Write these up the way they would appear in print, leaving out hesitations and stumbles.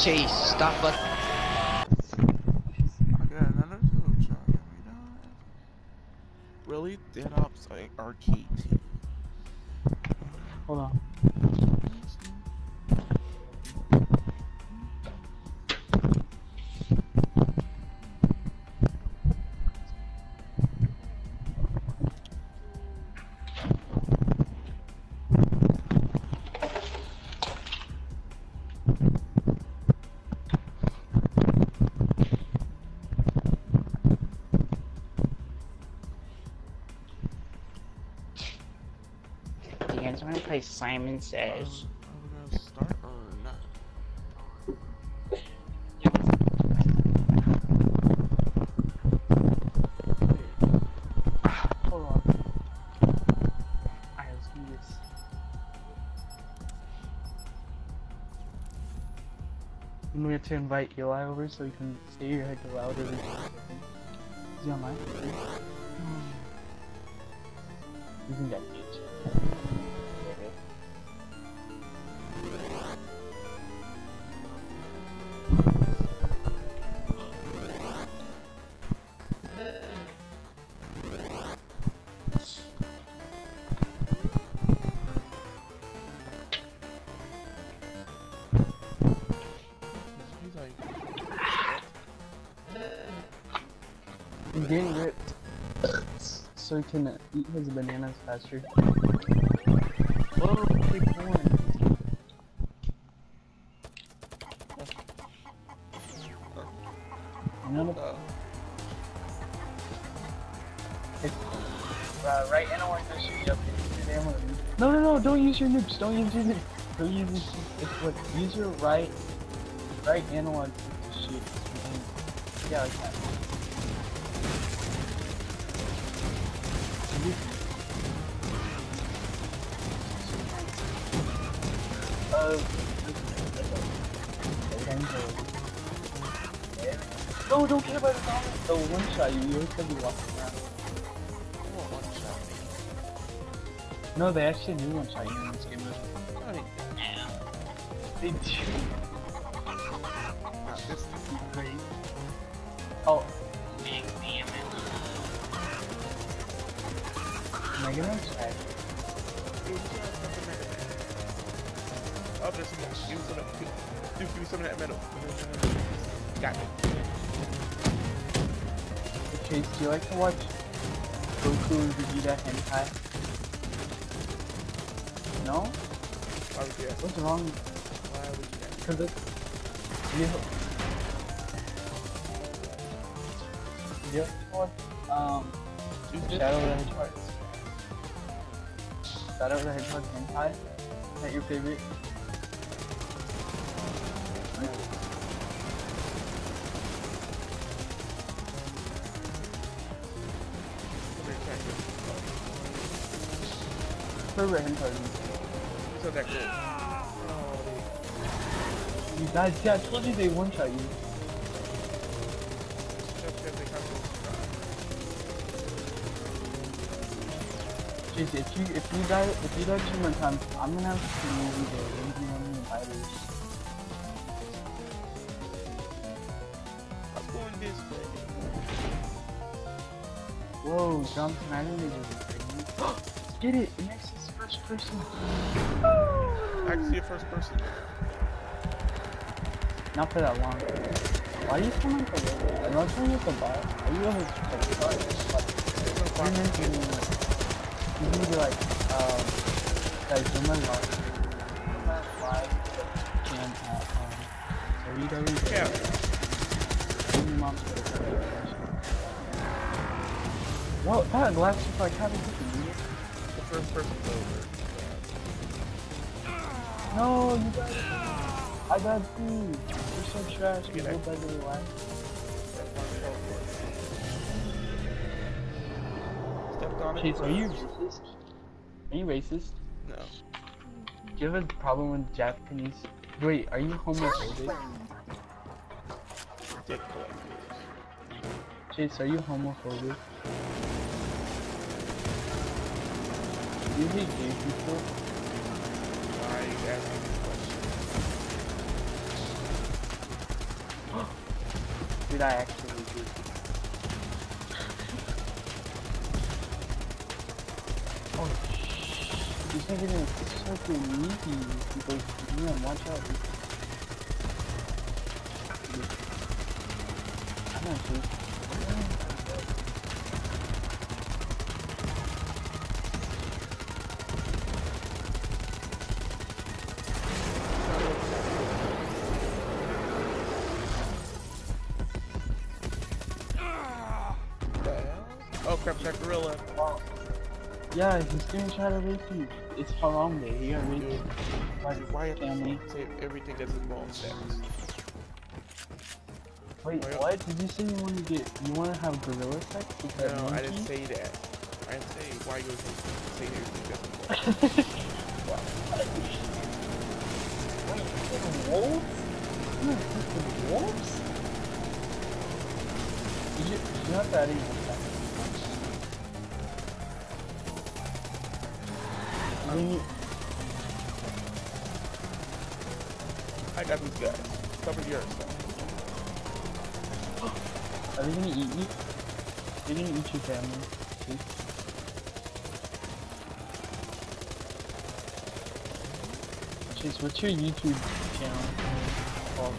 Chase, stop but I got another little job every time. Really? Dead Ops like arcade team. Hold on. do you guys want to play Simon Says? Are we gonna start or not? Hold on. Alright, let's do this. And we have to invite Eli over so you can say your head louder. Is he online? Using that gauge. He's like, He's getting ripped so he can eat his bananas faster. Whoa, big horn. Right analog to shoot you up. No, don't use your nukes. Don't use your nukes. Don't use this. It's what. Use your right analog to shoot. Yeah, like that. No, don't care about the one shot you always said you walking around. I want one shot, No, they actually do one shot you in this game. man. I think They do. not this time. Great. Oh. Mega Man Strike. Oh, there's some more. Give me some of that. Give me some of that metal. Got it. Chase, do you like to watch Goku and Vegeta hentai? No? Why would you ask? What's wrong? Why would you ask? Because it's... You like to watch, Shadow the Hedgehog. Shadow the Hedgehog hentai? Is that your favorite? Favorite hentai. So that cool. You guys, yeah, I told you they one-shot you. Chase, if you die too many times, I'm gonna have to move you there. You know me, fighters. I'm going this way. Whoa, jump animated. Get it! It makes this first person. I can see it first person. Not for that long. Why are you coming like a robot? I'm not trying with the bot. Are you over like you need to like guys, don't mind live cam at www. Yeah. Well, that lasts for like half a second. The first person's over. No, you guys. I got food. You're so trash. You go back to the life. Chase, are you racist? Are you racist? No. Do you have a problem with Japanese? Wait, are you homophobic? Dick collectors. Chase, are you homophobic? Do you hate gay people? Why are you asking me this question? Dude, I actually did. Oh, this nigga didn't circle me. He goes, damn, watch out. Come on, dude. Oh crap, that gorilla. Yeah, he's doing shadow rape. It's Harambe. He got raped by Dude, why have family. to say everything that's involved sex? Wait, Why- what? Did you say you want to have gorilla sex with that No, monkey? I didn't say that. I didn't say why you say everything that's involved. Wait, fucking wolves? You fucking wolves? You have to add in one second. I got these guys. Cover yours. Are they gonna eat you? They're gonna eat your family. See? Chase, what's your YouTube channel called?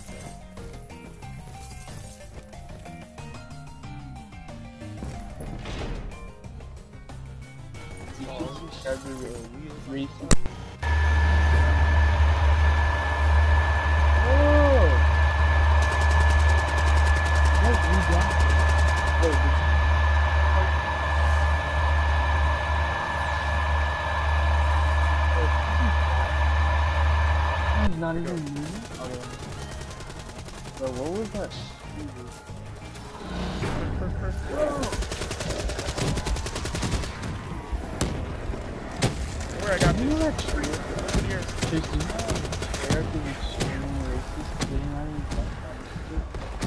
YouTube subscriber racing. He's not even moving? Okay. Bro, what was that? Where I got You know this? that tree? Cover yours. Chase, do you know that Eric is extremely racist? They didn't even talk about it.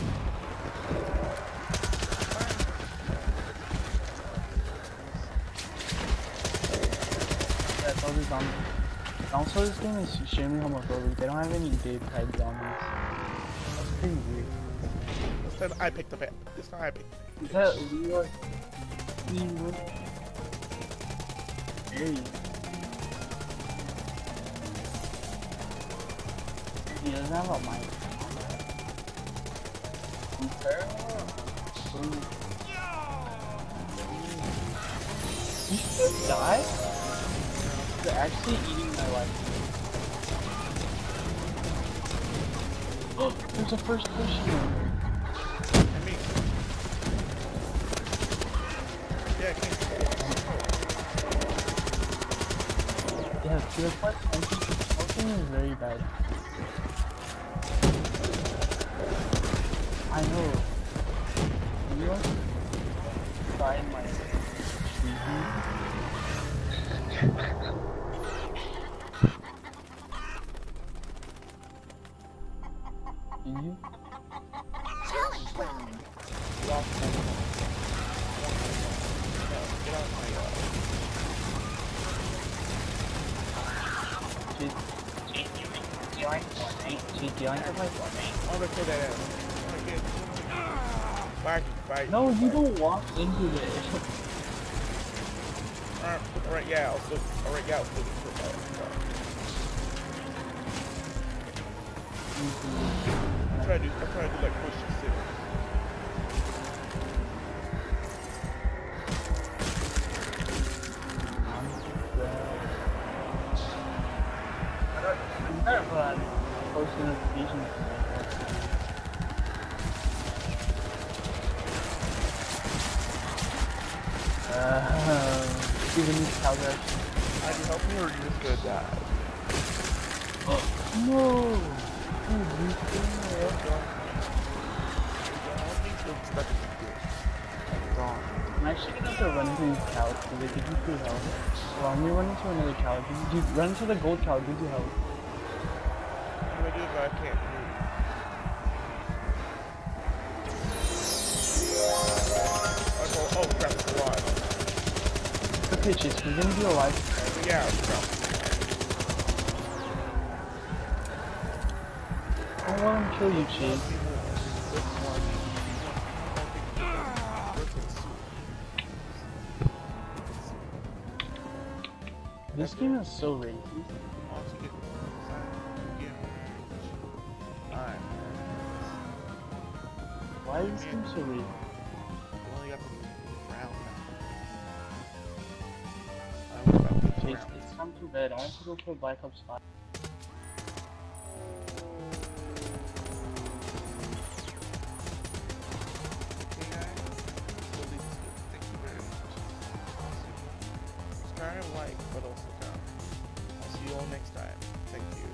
Yeah, it's all the zombies. Also, this game is extremely homophobic. They don't have any gay type zombies. That's pretty weird. This time I picked up it. This time I picked it. Is that Leroy? Leroy? Hey. He doesn't have a mic. You should die? You're actually eating my life. Oh, there's a first person. And me. Yeah, I can't. Yeah, pure plus smoking is very bad. I know. You want to find my you? Lost my. Get out of my. Do you like to play Fortnite? I'm gonna kill that ass. Bye. Bye. No, you don't walk into it. Alright, yeah, I'll still. Alright, yeah, I'll still. I'm trying to do like push and sit. Post notifications. Even these cows Can you help me or are you just gonna die? no! Dude, you I'm actually gonna have to run into these cows because they give you good health. Well, I'm gonna run into another cow. Dude, run into the gold cow, gives you health. What do I do if I can't move? Oh crap, it's alive. Okay, Chase, we're gonna be alive. Yeah, crap. I don't want to kill you, Chase. This game is so racist. Also get Alright, man. Why is this game so racist? We only got the round now. I was about to Chase, round. it's time to bed. I have to go play Black Ops 5. Okay, guys. We'll leave this video. Thank you very much. Subscribe, like, but also comment. I'll see you all next time. Thank you.